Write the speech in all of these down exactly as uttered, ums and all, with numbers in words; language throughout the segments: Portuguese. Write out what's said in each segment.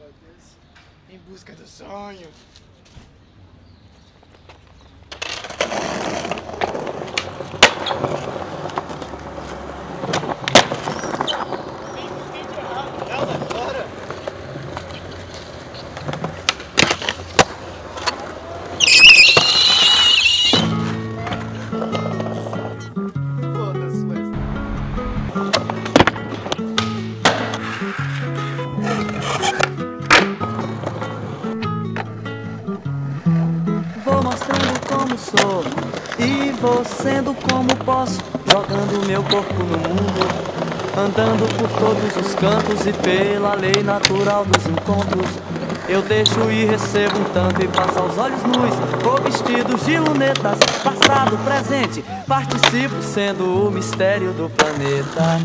Brothers, em busca do sonho. Vou mostrando como sou e vou sendo como posso, jogando meu corpo no mundo, andando por todos os cantos e pela lei natural dos encontros. Eu deixo e recebo um tanto e passo aos olhos nus, vou vestidos de lunetas, passado, presente, participo sendo o mistério do planeta.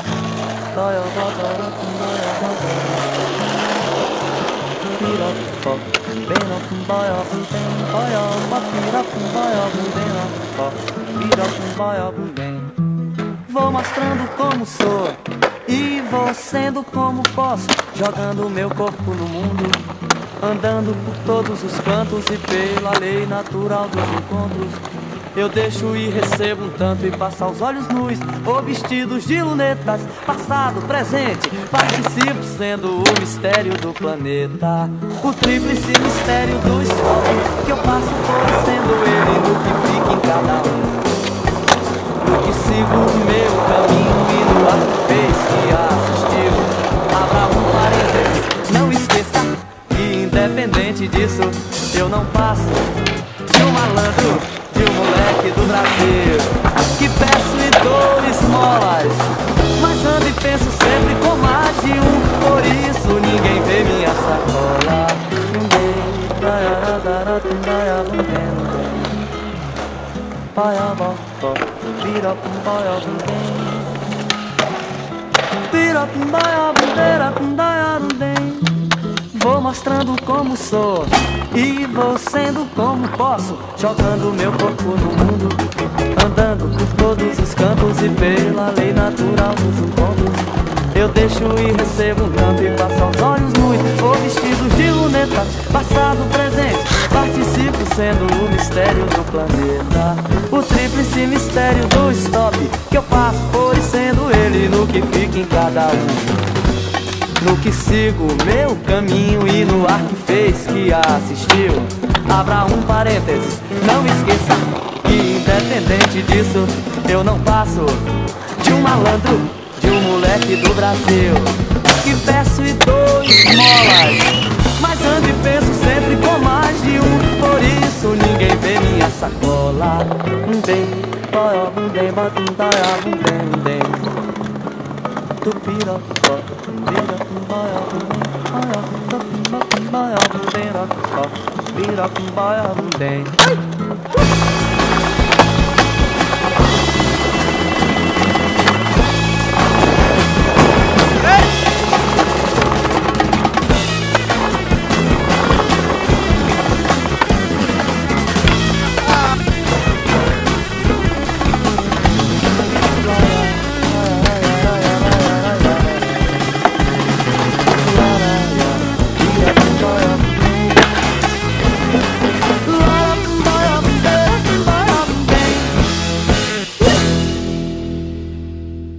Vou mostrando como sou e vou sendo como posso, jogando meu corpo no mundo, andando por todos os cantos e pela lei natural dos encontros. Eu deixo e recebo um tanto e passo aos olhos nus, ou vestidos de lunetas, passado, presente, participo sendo o mistério do planeta. O tríplice mistério do stop, que eu passo por sendo ele no que fica em cada um, no que sigo o meu caminho e no ar que fez que assistiu. Abra um parênteses, não esqueça que independente disso eu não passo de um malandro, de um moleque do Brasil, que peço e dou esmolas, mas ando e penso sempre com mais de um, por isso ninguém vê minha sacola. Vou mostrando como sou e vou sendo como posso, jogando meu corpo no mundo, andando por todos os campos e pela lei natural dos encontros. Eu deixo e recebo um tanto e passo aos olhos nus, ou vestidos de lunetas, passado, presente, participo sendo o mistério do planeta. O tríplice mistério do stop, que eu passo por e sendo ele no que fica em cada um, no que sigo o meu caminho e no ar que fez que assistiu. Abra um parênteses, não esqueça que independente disso eu não passo de um malandro, de um moleque do Brasil, que peço e dou esmolas, mas ando e penso sempre com mais de um, por isso ninguém vê minha sacola. Um bem, boia, um bem, bota um boia, um bem, um bem. Tu pira, pira, boia, um bem, boia, tu pira, boia, um bem, boia, um bem.